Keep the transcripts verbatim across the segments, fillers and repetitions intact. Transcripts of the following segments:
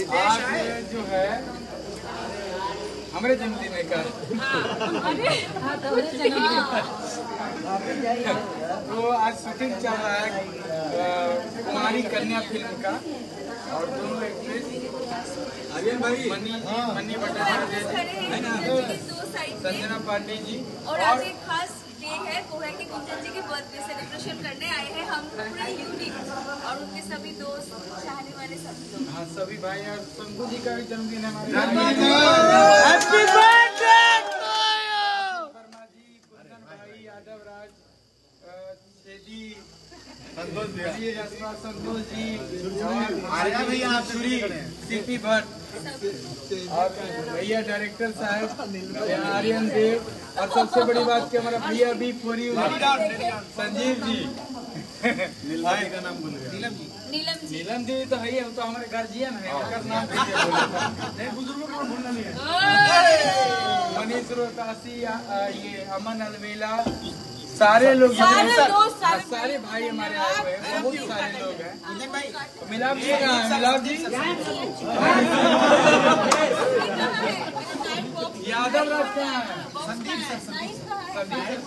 आज जो है हमारे जन्मदिन का तो आज शूटिंग चल रहा है कुमारी कन्या फिल्म का और दोनों एक्ट्रेस आर्यन भाई मनी मनी भट्टाचार्य संजना पांडे जी और आज एक खास डे है वो है कि कुंजन जी के बर्थडे सेलिब्रेशन करने आए हैं हम पूरे यूनिट और उनके सभी दोस्त चाहने वाले सभी लोग। हाँ सभी भाई और शंभू जी का भी जन्मदिन है हमारे हैप्पी बर्थडे वर्मा जी कुंदन भाई यादव राज छेदी संतोष जी संतोष जी आर्या भैया सीपी भट्ट और भैया डायरेक्टर साहब आर्यन देव और सबसे बड़ी बात कि हमारा भैया भी पूरी संजीव जी भाई का नाम बोल रहे नीलम जी नीलम जी तो है तो हमारे गार्जियन है उनका नाम नहीं बुजुर्गों को भूलना नहीं है मनीष रोहतासी ये अमन अलवेला सारे लोग सारे दोस्त सारे, सारे भाई हमारे आए हुए हैं बहुत सारे लोग हैं। मिलाप जी कहाँ है? मिलाप जी यादव राज कहाँ है? संदीप सर संदीप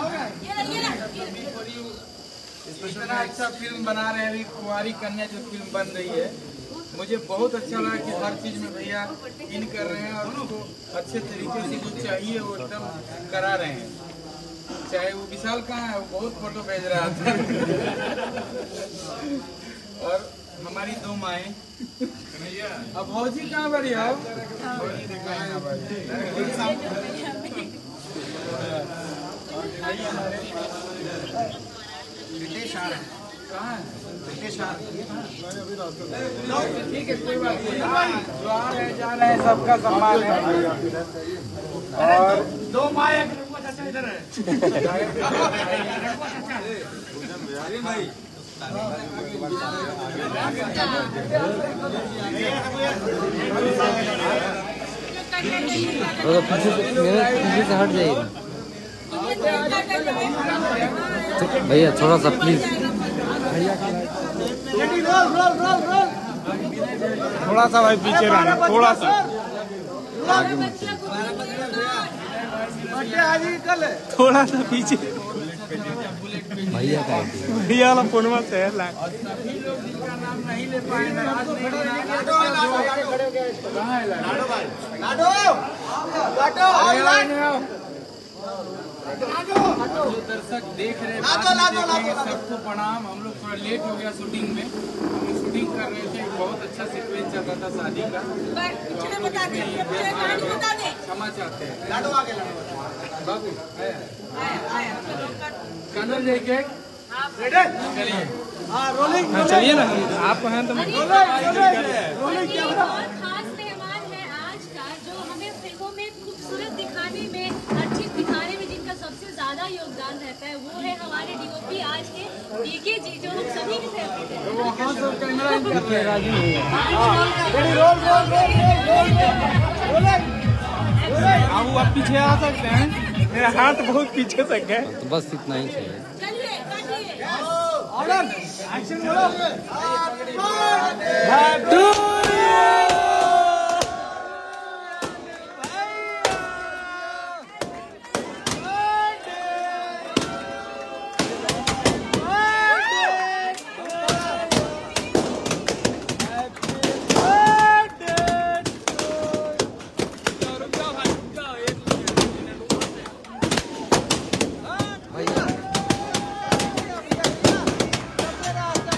इतना अच्छा फिल्म बना रहे हैं अभी कुमारी कन्या जो फिल्म बन रही है मुझे बहुत अच्छा लगा कि हर चीज में भैया इन कर रहे हैं और उसको अच्छे तरीके से जो चाहिए वो एकदम करा रहे हैं। चाहे वो विशाल कहाँ है वो बहुत फोटो भेज रहा था और हमारी दो माएँ अब भौजी कहाँ बड़ी हो भौजी देखा है कहाँ है ठीक है कोई बात नहीं जो आ रहे हैं जा रहे हैं सबका सम्मान है और दो माएँ इधर है भाई पीछे पीछे से हट जाइए भैया थोड़ा सा प्लीज थोड़ा सा भाई पीछे रहना थोड़ा सा थोड़ा सा पीछे भैया का भैया वाला फोन में से है नहीं ले पाएंगे जो दर्शक देख रहे हैं सबको प्रणाम। हम लोग थोड़ा लेट हो गया शूटिंग में हम लोग शूटिंग कर रहे थे बहुत अच्छा सीक्वेंस चल रहा था शादी का क्षमा चाहते हैं बाबू कलर लेके चलिए चलिए ना आप हैं तो खास मेहमान है आज का जो हमें फिल्मों में खूबसूरत दिखाने में हर चीज दिखाने में जिनका सबसे ज्यादा योगदान रहता है वो है हमारे डीओपी आज के डीके जी जो हम सभी के फेवरेट हैं। वहाँ सब कैमरा आप आप पीछे आ सकते हैं मेरा हाथ बहुत पीछे तक है तो बस इतना ही चाहिए। चलिए काटिए टू